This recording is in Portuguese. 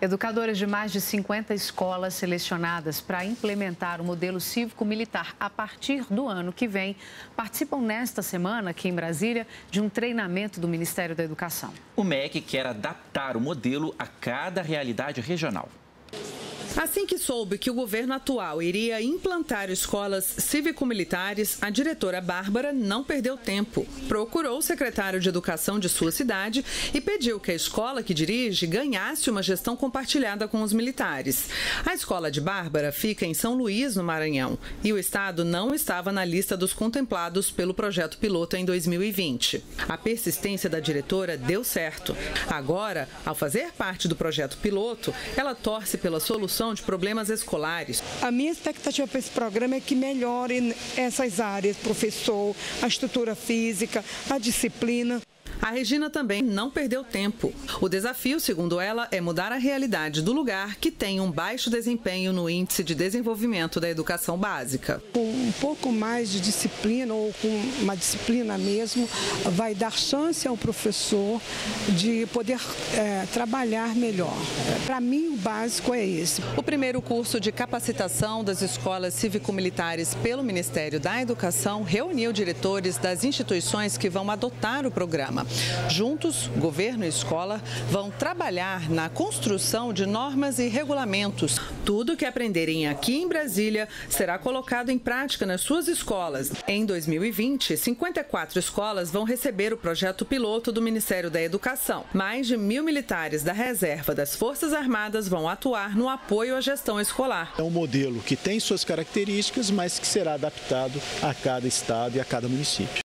Educadoras de mais de 50 escolas selecionadas para implementar o modelo cívico-militar a partir do ano que vem participam nesta semana, aqui em Brasília, de um treinamento do Ministério da Educação. O MEC quer adaptar o modelo a cada realidade regional. Assim que soube que o governo atual iria implantar escolas cívico-militares, a diretora Bárbara não perdeu tempo. Procurou o secretário de Educação de sua cidade e pediu que a escola que dirige ganhasse uma gestão compartilhada com os militares. A escola de Bárbara fica em São Luís, no Maranhão, e o estado não estava na lista dos contemplados pelo projeto piloto em 2020. A persistência da diretora deu certo. Agora, ao fazer parte do projeto piloto, ela torce pela solução de problemas escolares. A minha expectativa para esse programa é que melhore essas áreas, professor, a estrutura física, a disciplina. A Regina também não perdeu tempo. O desafio, segundo ela, é mudar a realidade do lugar que tem um baixo desempenho no índice de desenvolvimento da educação básica. Com um pouco mais de disciplina ou com uma disciplina mesmo, vai dar chance ao professor de poder trabalhar melhor. Para mim, o básico é esse. O primeiro curso de capacitação das escolas cívico-militares pelo Ministério da Educação reuniu diretores das instituições que vão adotar o programa. Juntos, governo e escola vão trabalhar na construção de normas e regulamentos. Tudo que aprenderem aqui em Brasília será colocado em prática nas suas escolas. Em 2020, 54 escolas vão receber o projeto piloto do Ministério da Educação. Mais de 1.000 militares da reserva das Forças Armadas vão atuar no apoio à gestão escolar. É um modelo que tem suas características, mas que será adaptado a cada estado e a cada município.